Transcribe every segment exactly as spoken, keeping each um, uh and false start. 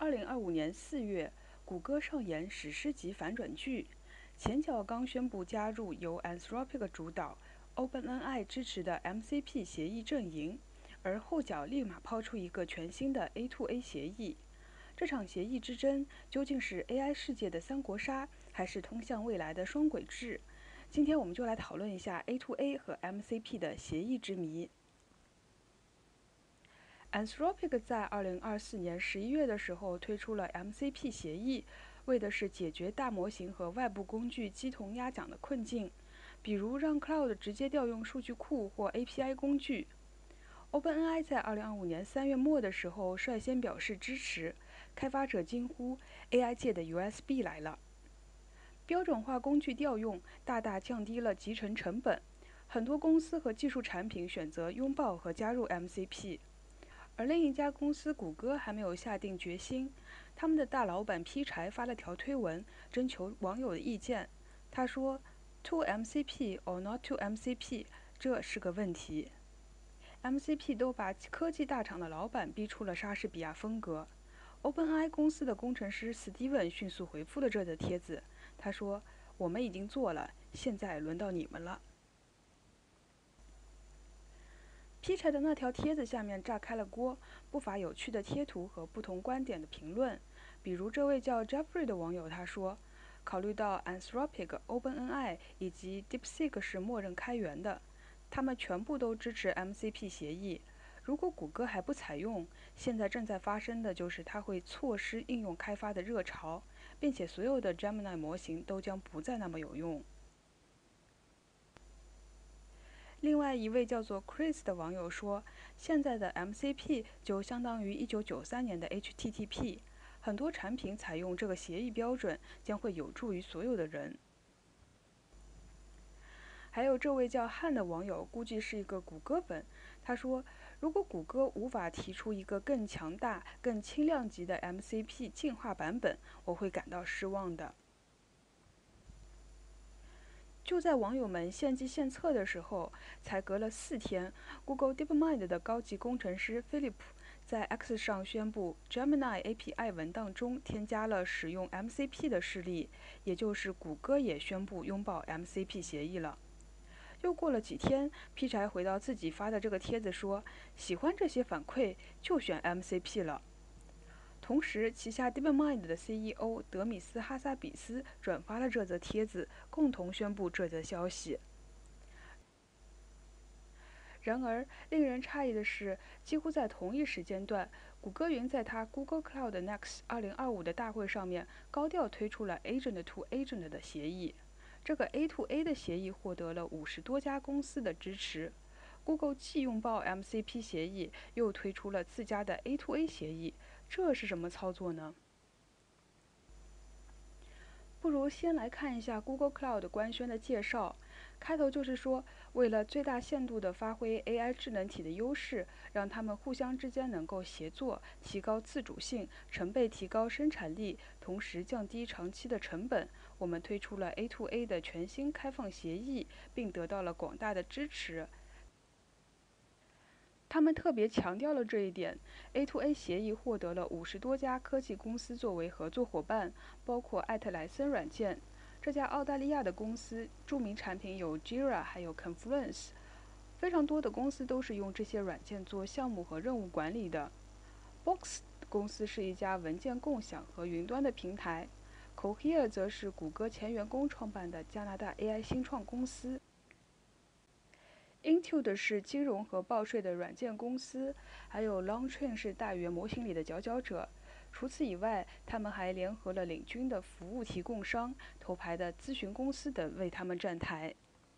二零二五年四月，谷歌上演史诗级反转剧，前脚刚宣布加入由 Anthropic 主导、OpenAI 支持的 M C P 协议阵营，而后脚立马抛出一个全新的 A to A 协议。这场协议之争究竟是 A I 世界的三国杀，还是通向未来的双轨制？今天我们就来讨论一下 A to A 和 M C P 的协议之谜。Anthropic 在二零二四年十一月的时候推出了 M C P 协议，为的是解决大模型和外部工具鸡同鸭讲的困境，比如让 Cloud 直接调用数据库或 A P I 工具。OpenAI 在二零二五年三月末的时候率先表示支持，开发者惊呼 A I 界的 U S B 来了。标准化工具调用大大降低了集成成本，很多公司和技术产品选择拥抱和加入 M C P。而另一家公司谷歌还没有下定决心，他们的大老板劈柴发了条推文，征求网友的意见。他说 ：“To M C P or not to M C P， 这是个问题。” M C P 都把科技大厂的老板逼出了莎士比亚风格。OpenAI 公司的工程师 Steven 迅速回复了这则帖子，他说：“我们已经做了，现在轮到你们了。”劈柴的那条帖子下面炸开了锅，不乏有趣的贴图和不同观点的评论。比如这位叫 Jeffrey 的网友他说：“考虑到 Anthropic、OpenAI 以及 DeepSeek 是默认开源的，他们全部都支持 M C P 协议。如果谷歌还不采用，现在正在发生的就是它会错失应用开发的热潮，并且所有的 Gemini 模型都将不再那么有用。”另外一位叫做 Chris 的网友说，现在的 M C P 就相当于一九九三年的 H T T P， 很多产品采用这个协议标准将会有助于所有的人。还有这位叫汉的网友，估计是一个谷歌粉，他说，如果谷歌无法提出一个更强大、更轻量级的 M C P 进化版本，我会感到失望的。就在网友们献计献策的时候，才隔了四天 ，Google DeepMind 的高级工程师 Philip 在 X 上宣布 ，Gemini A P I 文档中添加了使用 M C P 的示例，也就是谷歌也宣布拥抱 M C P 协议了。又过了几天，劈柴回到自己发的这个帖子说，喜欢这些反馈就选 M C P 了。同时，旗下 DeepMind 的 C E O 德米斯·哈萨比斯转发了这则帖子，共同宣布这则消息。然而，令人诧异的是，几乎在同一时间段，谷歌云在它 Google Cloud Next 二零二五的大会上面高调推出了 Agent to Agent 的协议。这个 A to A 的协议获得了五十多家公司的支持。Google 既拥抱 M C P 协议，又推出了自家的 A to A 协议，这是什么操作呢？不如先来看一下 Google Cloud 官宣的介绍。开头就是说，为了最大限度地发挥 A I 智能体的优势，让它们互相之间能够协作，提高自主性，成倍提高生产力，同时降低长期的成本，我们推出了 A to A 的全新开放协议，并得到了广大的支持。他们特别强调了这一点。A to A 协议获得了五十多家科技公司作为合作伙伴，包括艾特莱森软件。这家澳大利亚的公司著名产品有 Jira 还有 Confluence， 非常多的公司都是用这些软件做项目和任务管理的。Box 公司是一家文件共享和云端的平台。Cohere 则是谷歌前员工创办的加拿大 A I 新创公司。Intuit 是金融和报税的软件公司，还有 Longchain 是大语言模型里的佼佼者。除此以外，他们还联合了领军的服务提供商、头牌的咨询公司等为他们站台。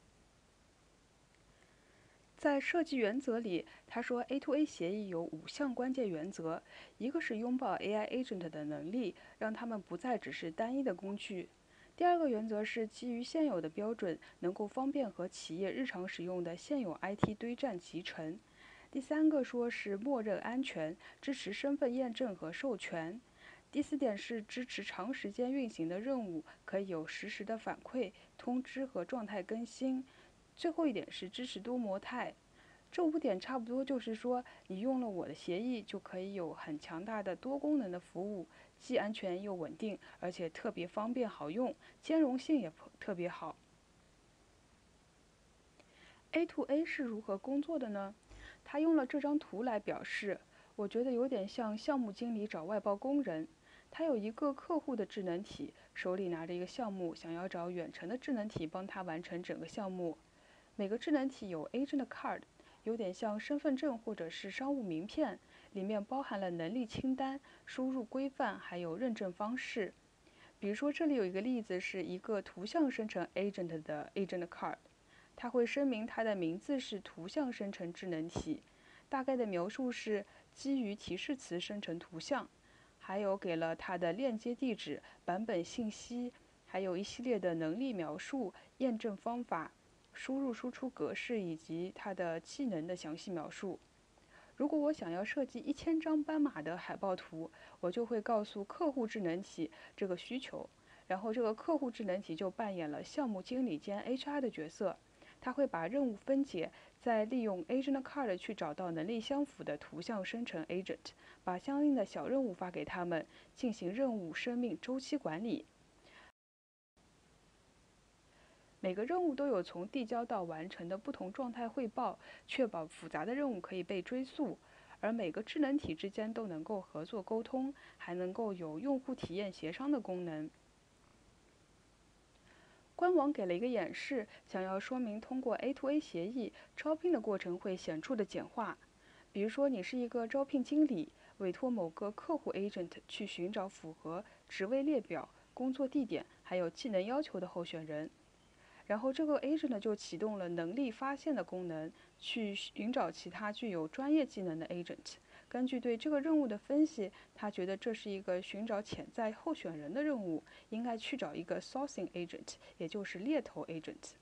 在设计原则里，他说 A to A 协议有五项关键原则，一个是拥抱 A I agent 的能力，让他们不再只是单一的工具。第二个原则是基于现有的标准，能够方便和企业日常使用的现有 I T 堆栈集成。第三个说是默认安全，支持身份验证和授权。第四点是支持长时间运行的任务，可以有实时的反馈、通知和状态更新。最后一点是支持多模态。 这五点差不多就是说，你用了我的协议就可以有很强大的多功能的服务，既安全又稳定，而且特别方便好用，兼容性也特别好。A to A 是如何工作的呢？他用了这张图来表示，我觉得有点像项目经理找外包工人。他有一个客户的智能体，手里拿着一个项目，想要找远程的智能体帮他完成整个项目。每个智能体有 Agent Card，有点像身份证或者是商务名片，里面包含了能力清单、输入规范，还有认证方式。比如说，这里有一个例子，是一个图像生成 Agent 的 Agent Card。它会声明它的名字是图像生成智能体，大概的描述是基于提示词生成图像，还有给了它的链接地址、版本信息，还有一系列的能力描述、验证方法、输入输出格式以及它的技能的详细描述。如果我想要设计一千张斑马的海报图，我就会告诉客户智能体这个需求，然后这个客户智能体就扮演了项目经理兼 H R 的角色。它会把任务分解，再利用 Agent Card 去找到能力相符的图像生成 Agent， 把相应的小任务发给他们，进行任务生命周期管理。每个任务都有从递交到完成的不同状态汇报，确保复杂的任务可以被追溯。而每个智能体之间都能够合作沟通，还能够有用户体验协商的功能。官网给了一个演示，想要说明通过 A to A 协议，招聘的过程会显著的简化。比如说，你是一个招聘经理，委托某个客户 agent 去寻找符合职位列表、工作地点还有技能要求的候选人。然后这个 agent 就启动了能力发现的功能，去寻找其他具有专业技能的 agent。根据对这个任务的分析，他觉得这是一个寻找潜在候选人的任务，应该去找一个 sourcing agent， 也就是猎头 agent。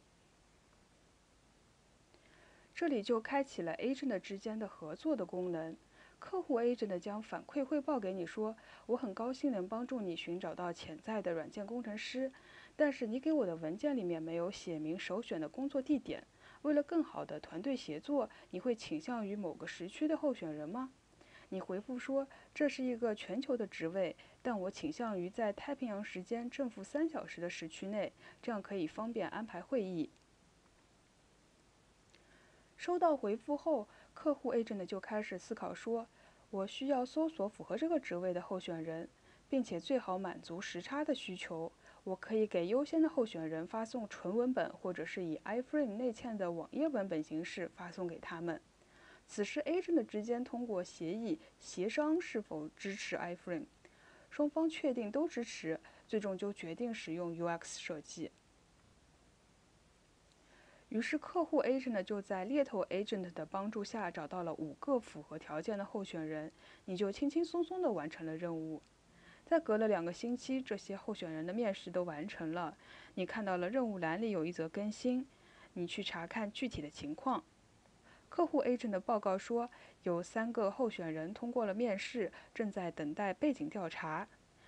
这里就开启了 agent 之间的合作的功能。客户 agent 将反馈汇报给你说，我很高兴能帮助你寻找到潜在的软件工程师，但是你给我的文件里面没有写明首选的工作地点。为了更好的团队协作，你会倾向于某个时区的候选人吗？你回复说，这是一个全球的职位，但我倾向于在太平洋时间正负三小时的时区内，这样可以方便安排会议。收到回复后，客户 agent 就开始思考说，我需要搜索符合这个职位的候选人，并且最好满足时差的需求。我可以给优先的候选人发送纯文本，或者是以 iframe 内嵌的网页文本形式发送给他们。此时 agent 之间通过协议协商是否支持 iframe， 双方确定都支持，最终就决定使用 U X 设计。于是客户 agent 就在猎头 agent 的帮助下找到了五个符合条件的候选人，你就轻轻松松地完成了任务。再隔了两个星期，这些候选人的面试都完成了，你看到了任务栏里有一则更新，你去查看具体的情况。客户 agent 的报告说，有三个候选人通过了面试，正在等待背景调查。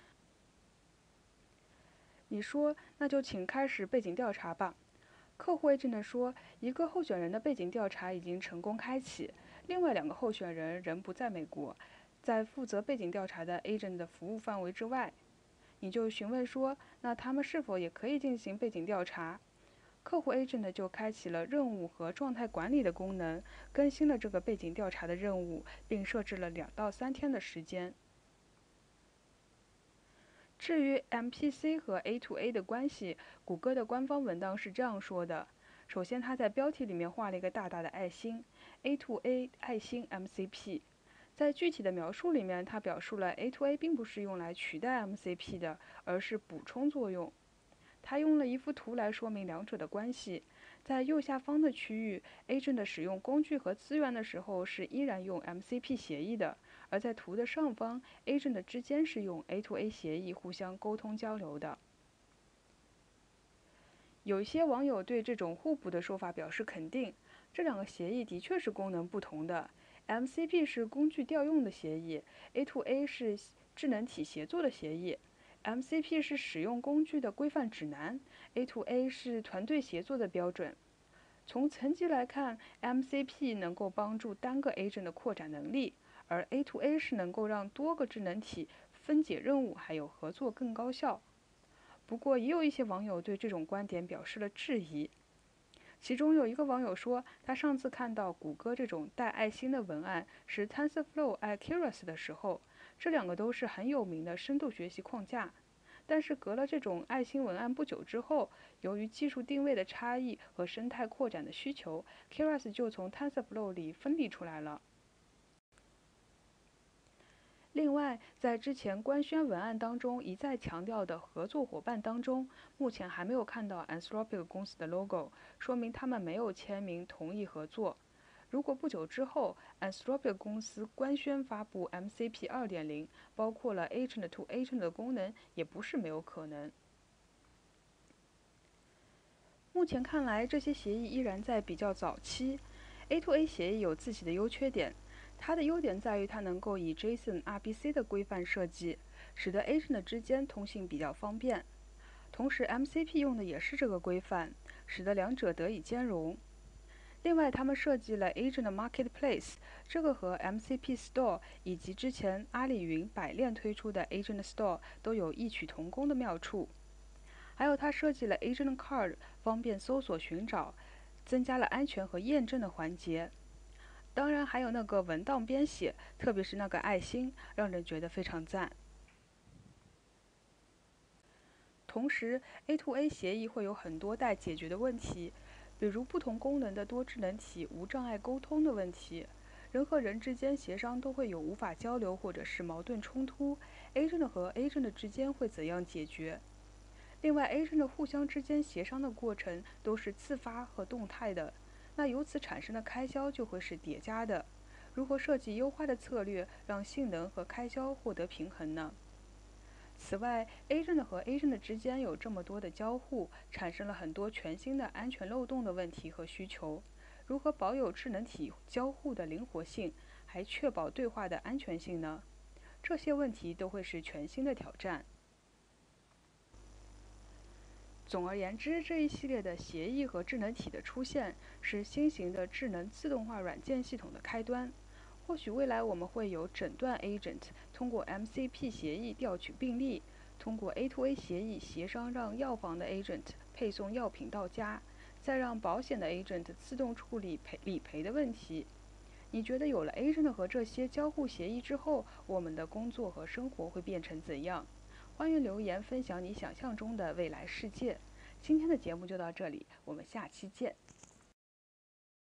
你说，那就请开始背景调查吧。客户 agent 说，一个候选人的背景调查已经成功开启，另外两个候选人仍不在美国，在负责背景调查的 agent 的服务范围之外。你就询问说，那他们是否也可以进行背景调查？客户 agent 就开启了任务和状态管理的功能，更新了这个背景调查的任务，并设置了两到三天的时间。至于 M P C 和 A to A 的关系，谷歌的官方文档是这样说的：首先，它在标题里面画了一个大大的爱心 ，A to A 爱心 M C P。在具体的描述里面，它表述了 A to A 并不是用来取代 M C P 的，而是补充作用。它用了一幅图来说明两者的关系。在右下方的区域 ，agent 使用工具和资源的时候是依然用 M C P 协议的，而在图的上方 ，agent 之间是用 A to A 协议互相沟通交流的。有一些网友对这种互补的说法表示肯定，这两个协议的确是功能不同的。M C P 是工具调用的协议 ，A to A 是智能体协作的协议。M C P 是使用工具的规范指南 ，A to A 是团队协作的标准。 从层级来看 ，M C P 能够帮助单个 agent 的扩展能力，而 A to A 是能够让多个智能体分解任务还有合作更高效。不过，也有一些网友对这种观点表示了质疑。其中有一个网友说，他上次看到谷歌这种带爱心的文案是 TensorFlow 爱 Keras 的时候，这两个都是很有名的深度学习框架。但是隔了这种爱心文案不久之后，由于技术定位的差异和生态扩展的需求 ，Keras 就从 TensorFlow 里分离出来了。另外，在之前官宣文案当中一再强调的合作伙伴当中，目前还没有看到 Anthropic 公司的 logo， 说明他们没有签名同意合作。如果不久之后 Anthropic 公司官宣发布 M C P 二点零，包括了 Agent to Agent 的功能，也不是没有可能。目前看来，这些协议依然在比较早期。A to A 协议有自己的优缺点，它的优点在于它能够以 JSON、R B C 的规范设计，使得 agent 之间通信比较方便。同时 ，M C P 用的也是这个规范，使得两者得以兼容。另外，他们设计了 Agent Marketplace，这个和 M C P Store 以及之前阿里云百链推出的 Agent Store 都有异曲同工的妙处。还有，它设计了 Agent Card，方便搜索寻找，增加了安全和验证的环节。当然，还有那个文档编写，特别是那个爱心，让人觉得非常赞。同时 ，A to A 协议会有很多待解决的问题，比如不同功能的多智能体无障碍沟通的问题，人和人之间协商都会有无法交流或者是矛盾冲突，agent 和 agent 之间会怎样解决？另外 ，agent 互相之间协商的过程都是自发和动态的，那由此产生的开销就会是叠加的。如何设计优化的策略，让性能和开销获得平衡呢？此外 ，agent 和 agent 之间有这么多的交互，产生了很多全新的安全漏洞的问题和需求。如何保有智能体交互的灵活性，还确保对话的安全性呢？这些问题都会是全新的挑战。总而言之，这一系列的协议和智能体的出现，是新型的智能自动化软件系统的开端。或许未来我们会有诊断 agent 通过 M C P 协议调取病历，通过 A to A 协议协商让药房的 agent 配送药品到家，再让保险的 agent 自动处理赔理赔的问题。你觉得有了 agent 和这些交互协议之后，我们的工作和生活会变成怎样？欢迎留言分享你想象中的未来世界。今天的节目就到这里，我们下期见。